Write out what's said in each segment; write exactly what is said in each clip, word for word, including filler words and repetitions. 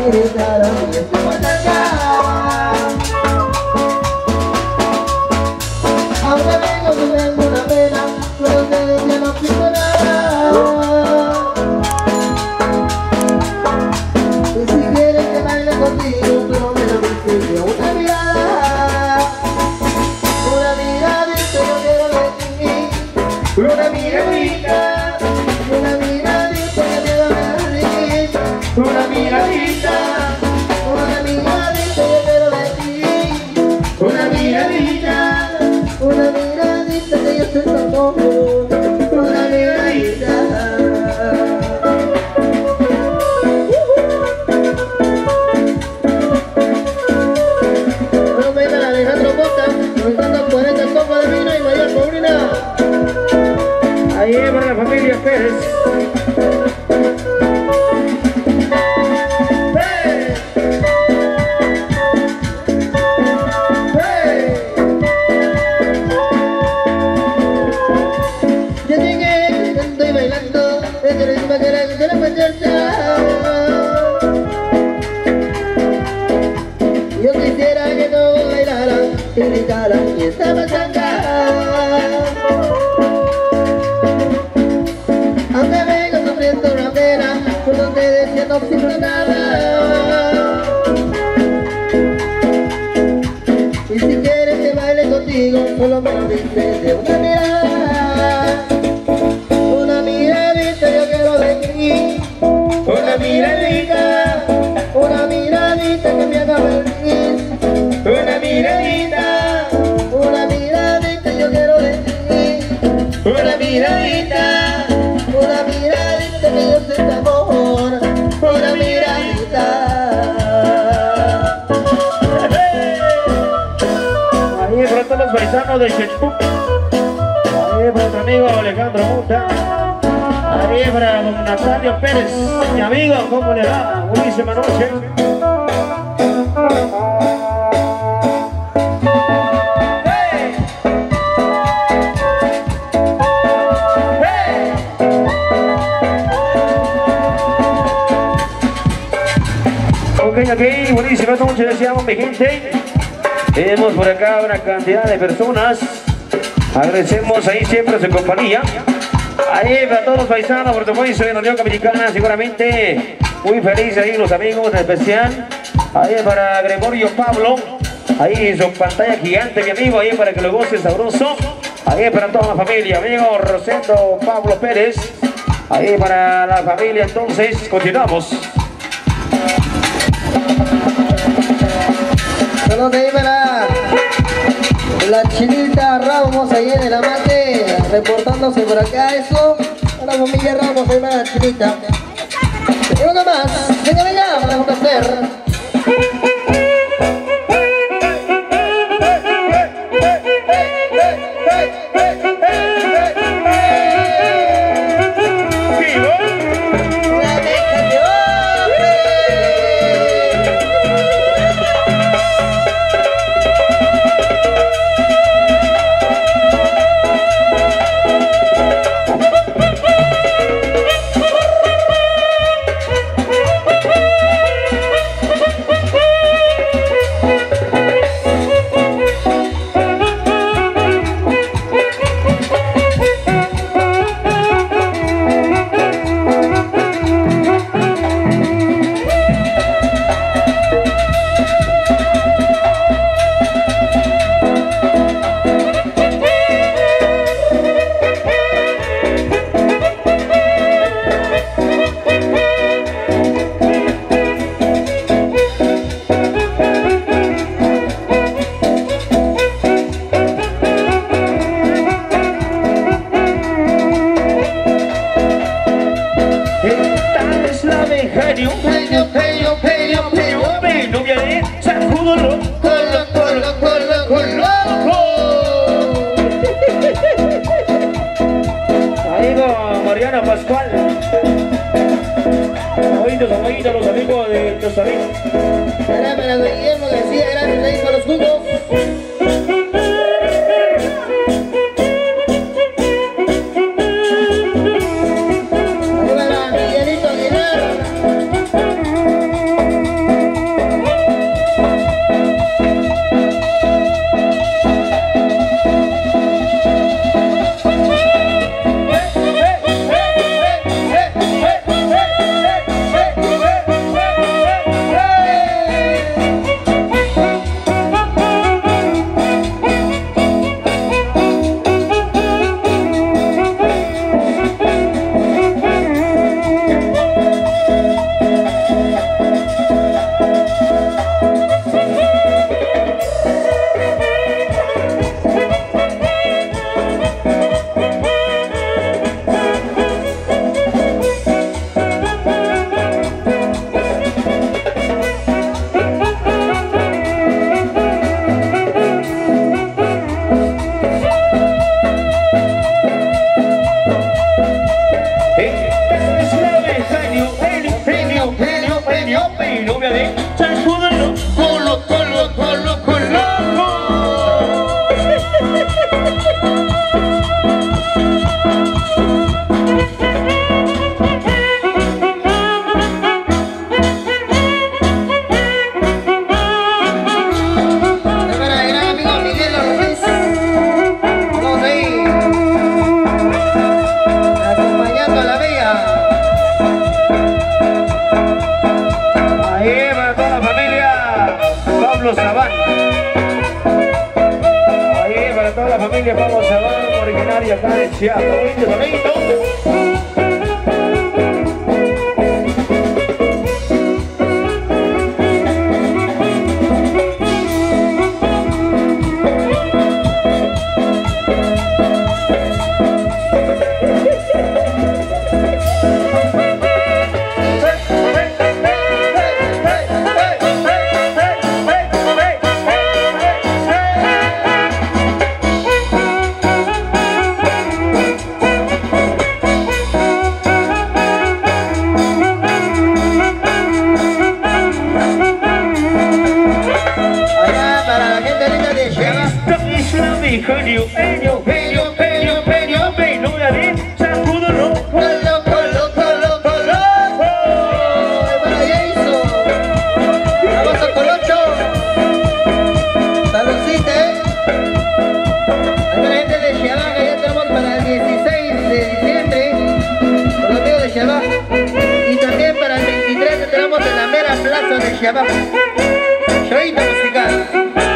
gritaron y estuvo acá. Aunque vengo sufriendo una pena, pero ustedes ya no siento nada. Y si quieres que baile contigo, tú no me lo dices de una mirada. Una miradita yo quiero de ti. Una miradita, una miradita que me da ver. Una miradita, una miradita yo quiero de ti. Una miradita, una miradita que yo siento como. Una miradita. Bueno, venga la Alejandro Mota, nos por esta copa de vino y María Paulina. Ahí es para la familia Pérez. Yo quisiera que todos bailaran y gritaran y esta pachanga. Aunque vengo sufriendo una pena, por ustedes ya no siento nada. Y si quieres que baile contigo, solo me lo dices de una mirada. Una miradita yo quiero de ti. Una miradita, una miradita que me haga feliz. Una miradita, una miradita yo quiero de ti. Una miradita, una miradita que yo sienta amor. Una miradita. Ahí para todos los paisanos de Chechpuc. Ahí para nuestro amigo Alejandro Mota. Ahí para don Natalio Pérez, mi amigo, ¿cómo le va? Buenísima noche. ¡Hey! ¡Hey! Ok, ok, buenísima noche, deseamos mi gente. Tenemos por acá una cantidad de personas. Agradecemos ahí siempre su compañía. Ahí para todos los paisanos, por supuesto, de la Unión Americana, seguramente muy felices ahí los amigos en especial. Ahí para Gregorio Pablo, ahí en su pantalla gigante, mi amigo, ahí para que lo goce sabroso. Ahí para toda la familia, amigo Rosendo Pablo Pérez. Ahí para la familia, entonces, continuamos. Saludos ahí para la Chinita Ramos ahí en el Amate, reportándose por acá eso. A la familia Ramos ahí para la Chinita. Y una más, venga, venga, para conocer. Pascual. Oídos, oídos, los amigos de los amigos. Para, para Guillermo García, gracias ahí por los jugos. Ahí para Miguelito Aguilar. lluvia de sacúdelo, colo, colo, colo, colo. Sabán. Ahí para toda la familia Pablo Sabán, originaria acá de Chiapas. Bonito, bonito. Genio, genio, genio, genio, genio, genio, sacúdelo, colo, colo, colo, colo. Para Jason, vamos a Colocho, saludcita, eh. Hay una gente de Chiapas que ya tenemos para el dieciséis de diciembre, por los amigos de Chiapas, y también para el veintitrés tenemos en la mera plaza de Chiapas, showito musical.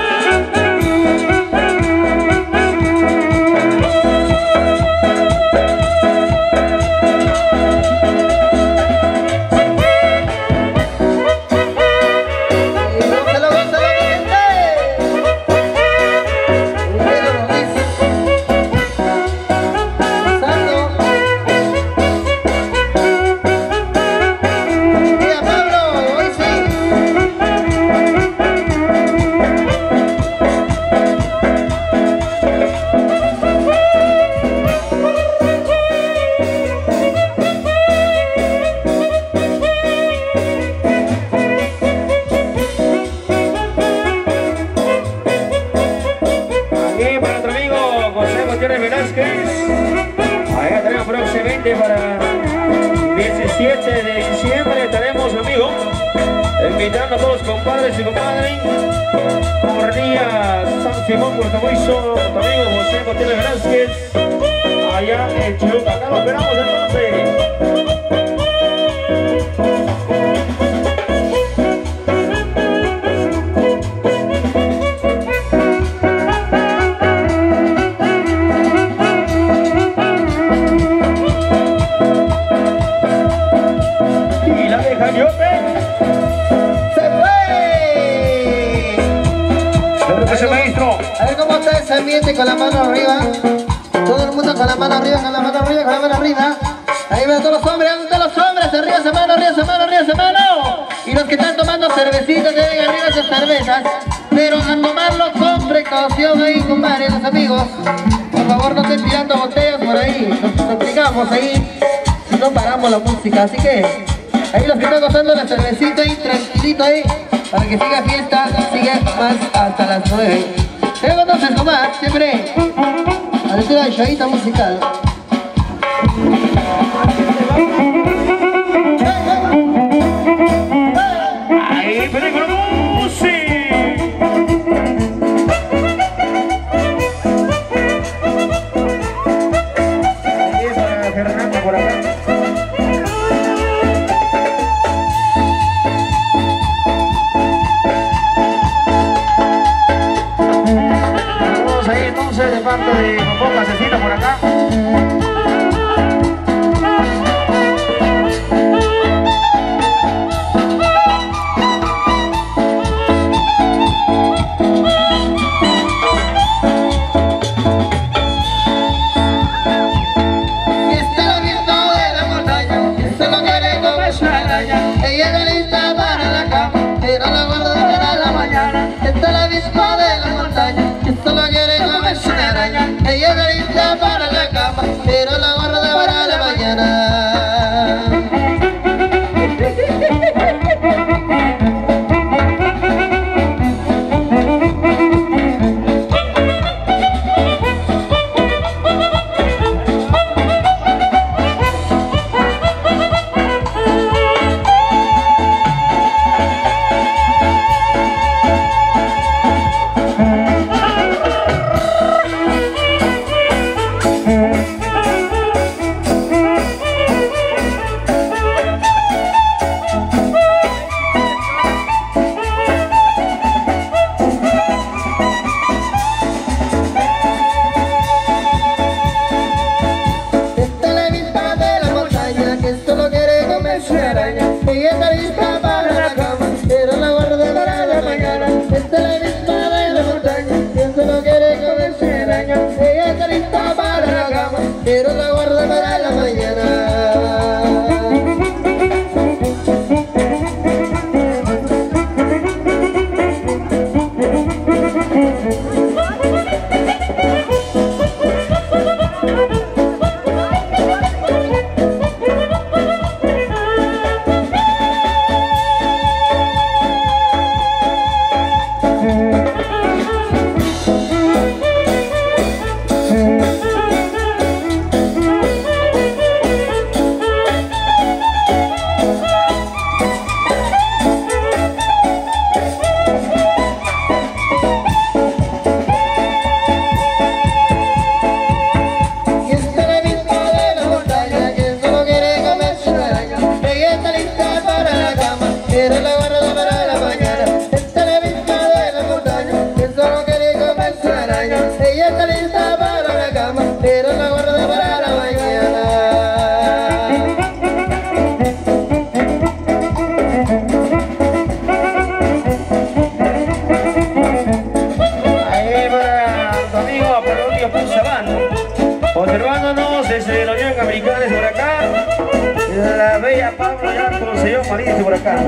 Allá tenemos próximamente para diecisiete de diciembre estaremos, amigos, invitando a todos los compadres y compadres por día San Simón, Puerto Muizo, tu amigo José Gutiérrez Velázquez, allá en Chiluca. Acá lo esperamos entonces. A ver cómo está ese ambiente con la mano arriba. Todo el mundo con la mano arriba, con la mano arriba, con la mano arriba. Ahí ven a todos los hombres, todos los hombres, arriba esa mano, arriba esa mano, arriba esa mano. Y los que están tomando cervecitas, que den arriba esas cervezas. Pero a tomarlo con precaución ahí, compadres, los amigos. Por favor, no estén tirando botellas por ahí. Nos complicamos ahí, si no paramos la música. Así que, ahí los que están gozando la cervecita ahí, tranquilito ahí. Para que siga fiesta, siga más hasta las nueve. Luego entonces, Omar, siempre a la altura de showita musical. Ahí, película música. Ahí es para Fernando por acá. De parte de Popoca Asesino por acá. Y está la viento de la montaña, que solo quiere comer su araña. Ella es lista para la cama, pero la guarda para la mañana. Está la avispa de la montaña, que solo quiere comer su araña. Ella es lista para la cama, pero la guarda para la mañana. señor Mauricio por acá.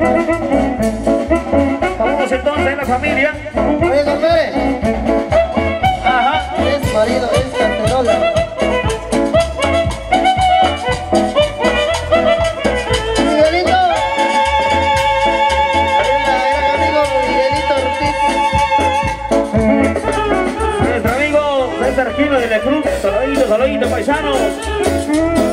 Vamos entonces en la familia. Oye, compadre. Ajá. Es marido, es cacerola. Miguelito. Era, era amigo Miguelito Ortiz. Nuestro amigo César Gino de la Cruz. Saludito, saludito, paisanos.